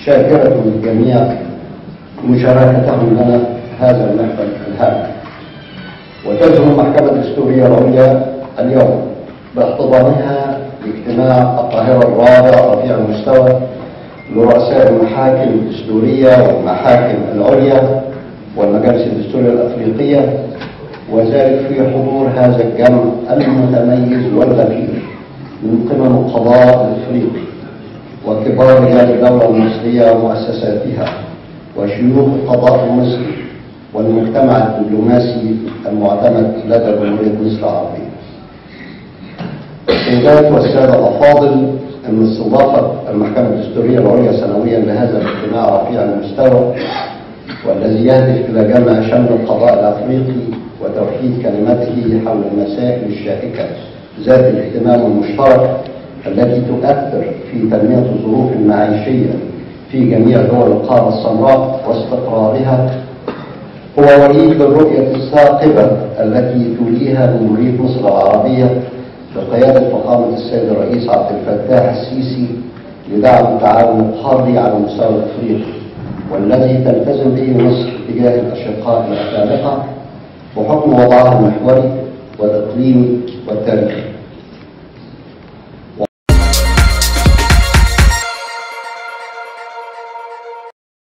شاكرة للجميع مشاركتهم لنا هذا المحفل الهام. وتزعم المحكمة الدستورية العليا اليوم باحتضانها لاجتماع القاهرة الرابع رفيع المستوى لرؤساء المحاكم الدستورية والمحاكم العليا والمجالس الدستورية الأفريقية، وذلك في حضور هذا الجمع المتميز والغفير من قمم القضاء الأفريقي وكبار رجال الدولة المصرية ومؤسساتها وشيوخ القضاء المصري والمجتمع الدبلوماسي المعتمد لدى جمهورية مصر العربية. السيدات والسادة الأفاضل، أن استضافة المحكمة الدستورية العليا سنويا لهذا الاجتماع رفيع المستوى والذي يهدف إلى جمع شمل القضاء الأفريقي وتوحيد كلمته حول المسائل الشائكة ذات الاهتمام المشترك التي تؤثر في تنمية الظروف المعيشية في جميع دول القارة السمراء واستقرارها، هو وليد للرؤية الثاقبة التي توليها جمهورية مصر العربية بقيادة فخامة السيد الرئيس عبد الفتاح السيسي لدعم التعاون القاري على المستوى الأفريقي، والذي تلتزم به مصر تجاه الأشقاء الأفارقة بحكم وضعها المحوري والإقليمي والتاريخي.